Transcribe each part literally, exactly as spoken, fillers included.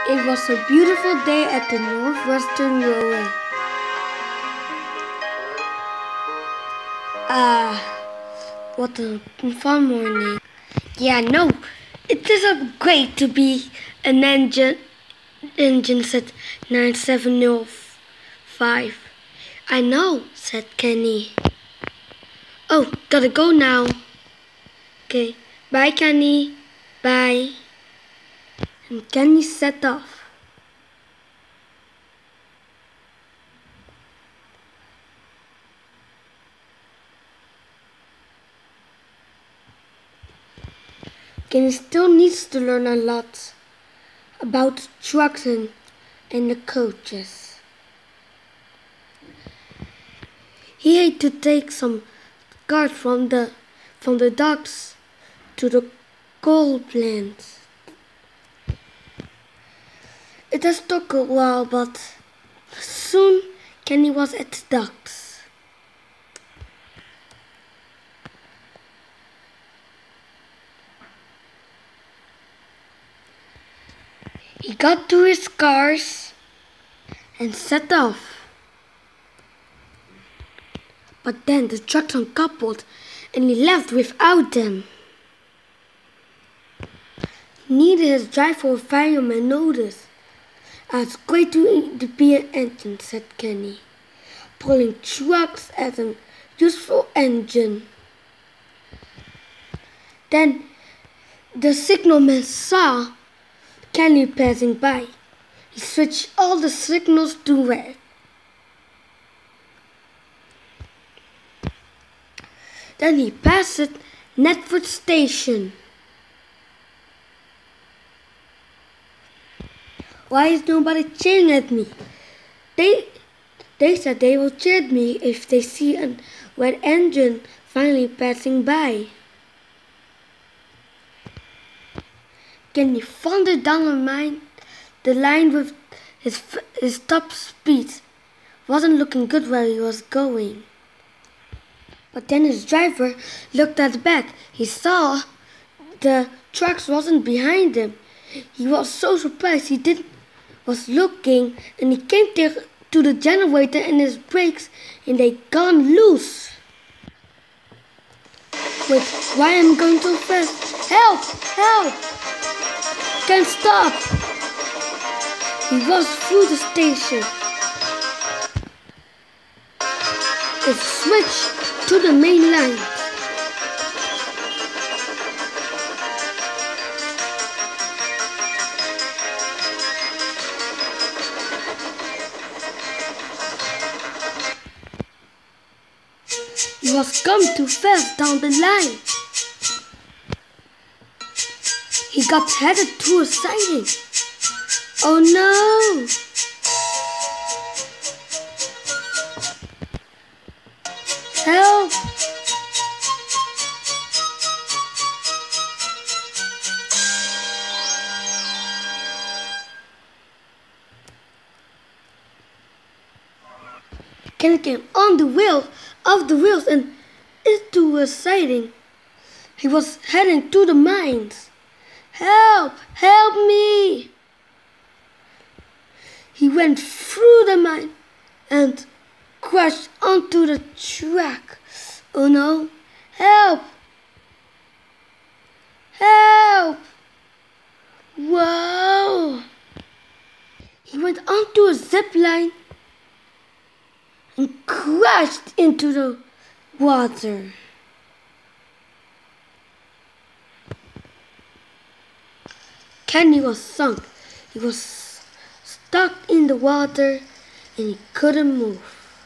It was a beautiful day at the Northwestern Railway. Ah, what a fun morning. Yeah, no, it is a great to be an engine, engine said nine seven zero five. I know, said Kenny. Oh, gotta go now. Okay, bye Kenny, bye. And Kenny set off. Kenny still needs to learn a lot about trucks and, and the coaches. He had to take some cars from the from the docks to the coal plant. It has took a while, but soon Kenny was at the docks. He got to his cars and set off. But then the trucks uncoupled and he left without them. Neither his driver or fireman noticed. "Ah, it's great to be an engine," said Kenny, pulling trucks as a useful engine. Then the signalman saw Kenny passing by. He switched all the signals to red. Then he passed Netford Station. "Why is nobody cheering at me? They, they said they will cheer at me if they see a red engine finally passing by." Kenny thundered down the line, the line with his, his top speed. Wasn't looking good where he was going. But then his driver looked at the back. He saw the trucks wasn't behind him. He was so surprised he didn't was looking, and he came there to the generator and his brakes, and they gone loose. "Wait, why am I going so fast? Help! Help! Can't stop!" He was through the station. It switched to the main line. He was come too fast down the line. He got headed to a siding. Oh no! Help! Kenny came on the wheel of the wheels and into a siding. He was heading to the mines. "Help! Help me!" He went through the mine and crashed onto the track. Oh no! Help! Help! Whoa! He went onto a zip line and crashed into the water. Kenny was sunk. He was stuck in the water and he couldn't move.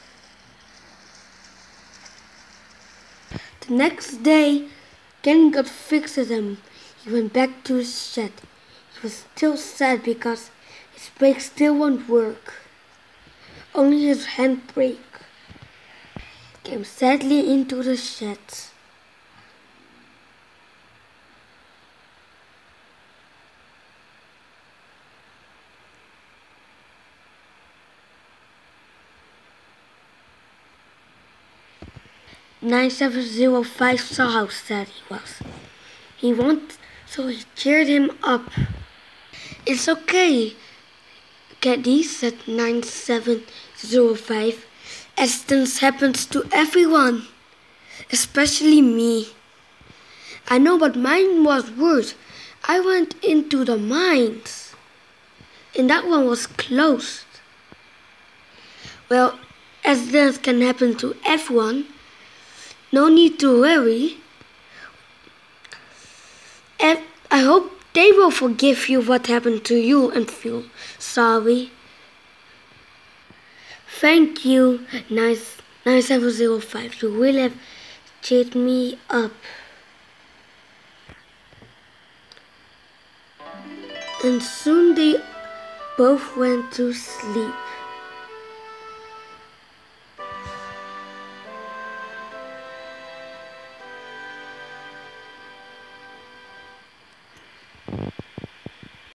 The next day, Kenny got fixed and he went back to his shed. He was still sad because his brakes still won't work. Only his handbrake came sadly into the shed. nine seven zero five saw how sad he was. He wanted, so he cheered him up. "It's okay. Caddy, said nine seven zero five. Accidents happens to everyone, especially me. I know, but mine was worse. I went into the mines, and that one was closed. Well, accidents can happen to everyone. No need to worry. And I hope they will forgive you what happened to you and feel sorry. Thank you, nine seven zero five. You really have cheered me up. And soon they both went to sleep.